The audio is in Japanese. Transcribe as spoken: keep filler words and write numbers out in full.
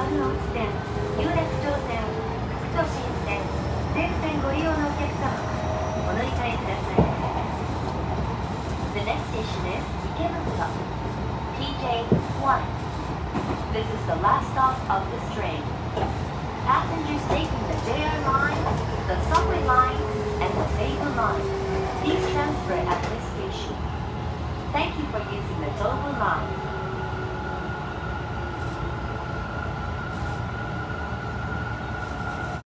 丸ノ内線、有楽町線、副都心線、西武線ご利用のお客様、お乗り換えください。The next station is Ikebukuro, T J one. This is the last stop of this train. Passengers taking the J R line